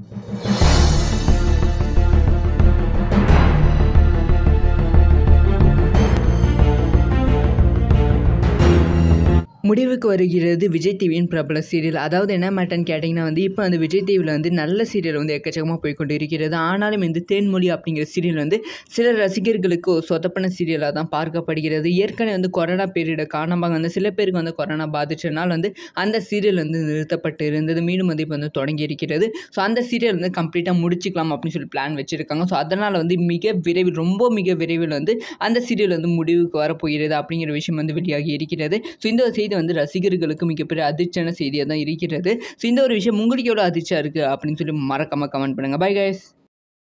முடிவுக்கு வருகிறது விஜய் டிவியின் பிரபல சீரியல். அதாவது என்ன மேட்டர்ன்னு கேட்டிங்கன்னா இப்போ அந்த விஜய் டிவியில் நல்ல சீரியல் எக்கச்சக்கமாக போய்கொண்டு இருக்கிறது. ஆனாலும் இந்த தேன்மொழி அப்படிங்கிற சீரியல் சில ரசிகர்களுக்கு ஒரு சொதப்பன சீரியலாக தான் பார்க்கப்படுகிறது. ஏற்கனவே கொரோனா பீரியடை காரணமாக சில பேருக்கு கொரோனா பாதிச்சனால் அந்த சீரியல் நிறுத்தப்பட்டு இருந்தது. மீண்டும் இப்போ தொடங்கி இருக்கிறது. ஸோ அந்த சீரியல் கம்ப்ளீட்டாக முடிச்சிக்கலாம் அப்படின்னு சொல்லி பிளான் வச்சுருக்காங்க. ஸோ அதனால் மிக விரைவில் மிக விரைவில் அந்த சீரியல் முடிவுக்கு வரப்போகிறது அப்படிங்கிற விஷயம் வெளியாகி இருக்கிறது. ஸோ இந்த ஒரு செய்தி ரசிகர்களுக்கு மிகப்பெரிய அதிர்ச்சியான செய்தியாக தான் இருக்கிறது. ஸோ இந்த ஒரு விஷயம் உங்களுக்கு எவ்வளோ அதிர்ச்சியாக இருக்குது அப்படின்னு சொல்லி மறக்காமல் கமெண்ட் பண்ணுங்கள். Bye guys.